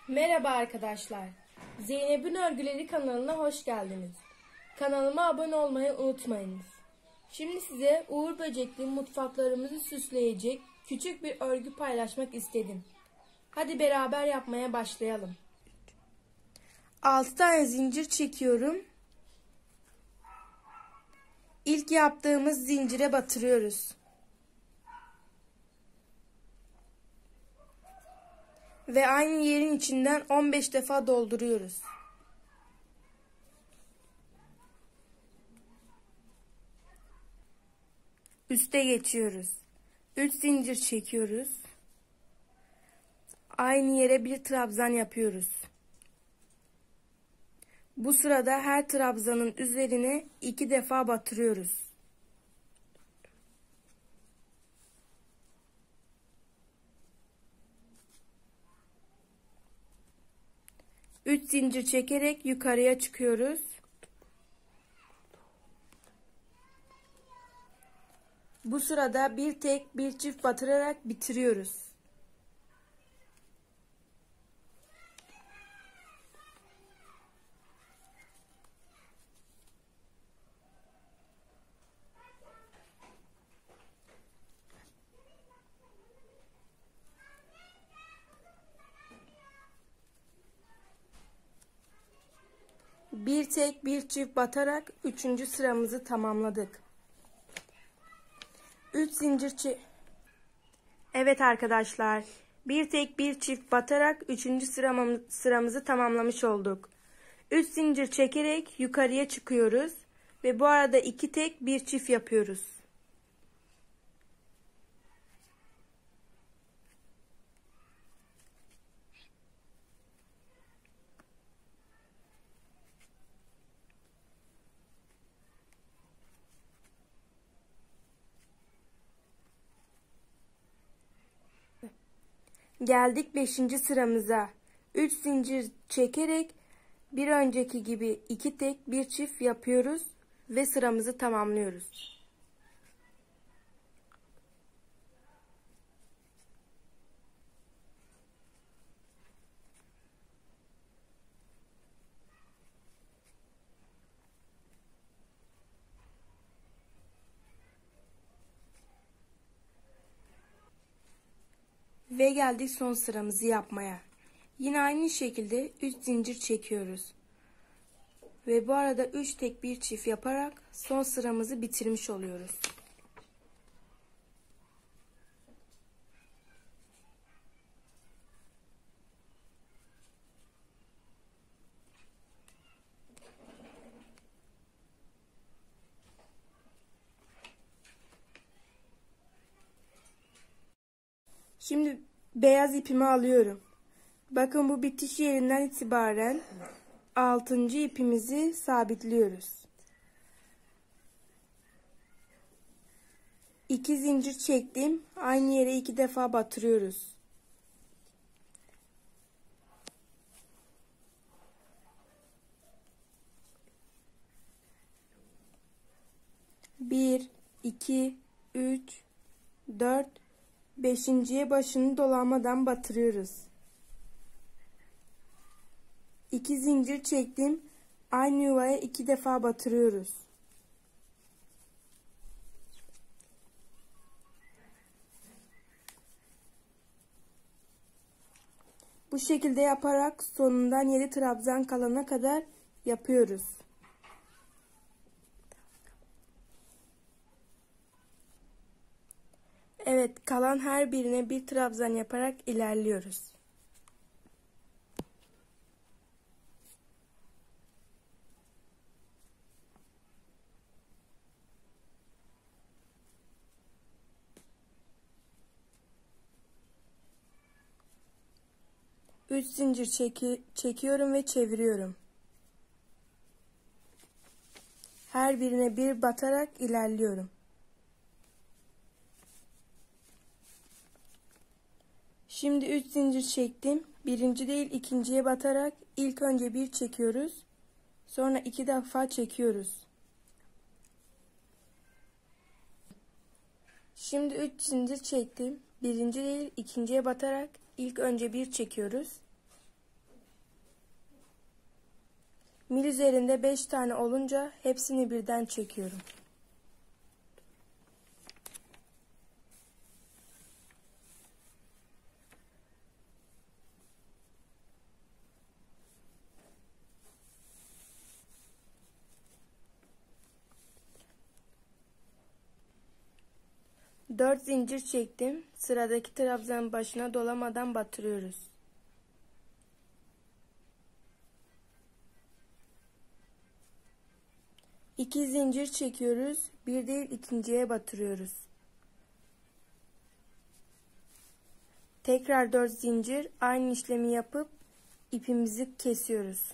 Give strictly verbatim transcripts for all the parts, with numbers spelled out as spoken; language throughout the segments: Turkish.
Merhaba arkadaşlar. Zeynep'in Örgüleri kanalına hoş geldiniz. Kanalıma abone olmayı unutmayınız. Şimdi size Uğur Böcekli mutfaklarımızı süsleyecek küçük bir örgü paylaşmak istedim. Hadi beraber yapmaya başlayalım. altı tane zincir çekiyorum. İlk yaptığımız zincire batırıyoruz. Ve aynı yerin içinden on beş defa dolduruyoruz. Üste geçiyoruz. üç zincir çekiyoruz. Aynı yere bir trabzan yapıyoruz. Bu sırada her trabzanın üzerine iki defa batırıyoruz. üç zincir çekerek yukarıya çıkıyoruz. Bu sırada bir tek bir çift batırarak bitiriyoruz. Bir tek bir çift batarak üçüncü sıramızı tamamladık. üç zincir çek. Evet arkadaşlar, bir tek bir çift batarak üçüncü sıramızı tamamlamış olduk. üç zincir çekerek yukarıya çıkıyoruz ve bu arada iki tek bir çift yapıyoruz. Geldik beşinci sıramıza. üç zincir çekerek bir önceki gibi iki tek bir çift yapıyoruz ve sıramızı tamamlıyoruz. Ve geldik son sıramızı yapmaya. Yine aynı şekilde üç zincir çekiyoruz. Ve bu arada üç tek bir çift yaparak son sıramızı bitirmiş oluyoruz. Şimdi beyaz ipimi alıyorum. Bakın bu bitiş yerinden itibaren altıncı ipimizi sabitliyoruz. iki zincir çektim. Aynı yere iki defa batırıyoruz. bir, iki, üç, dört, beşinciye başını dolanmadan batırıyoruz. iki zincir çektim. Aynı yuvaya iki defa batırıyoruz. Bu şekilde yaparak sonundan yedi trabzan kalana kadar yapıyoruz. Evet, kalan her birine bir trabzan yaparak ilerliyoruz. üç zincir çeki çekiyorum ve çeviriyorum. Her birine bir batarak ilerliyorum. Şimdi üç zincir çektim. Birinci değil ikinciye batarak ilk önce bir çekiyoruz. Sonra iki defa çekiyoruz. Şimdi üç zincir çektim. Birinci değil ikinciye batarak ilk önce bir çekiyoruz. Mil üzerinde beş tane olunca hepsini birden çekiyorum. dört zincir çektim. Sıradaki trabzanın başına dolamadan batırıyoruz. iki zincir çekiyoruz. Bir değil ikinciye batırıyoruz. Tekrar dört zincir aynı işlemi yapıp ipimizi kesiyoruz.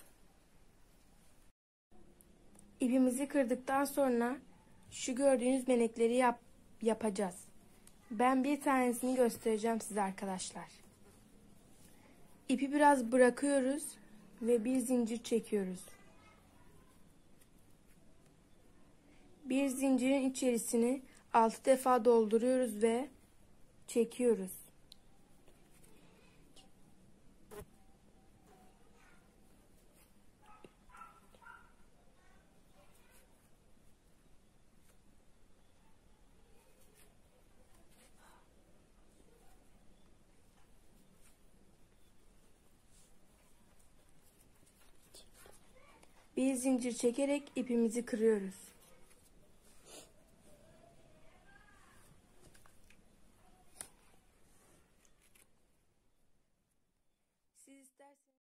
İpimizi kırdıktan sonra şu gördüğünüz benekleri yap, yapacağız. Ben bir tanesini göstereceğim size arkadaşlar. İpi biraz bırakıyoruz ve bir zincir çekiyoruz. Bir zincirin içerisini altı defa dolduruyoruz ve çekiyoruz. Bir zincir çekerek ipimizi kırıyoruz.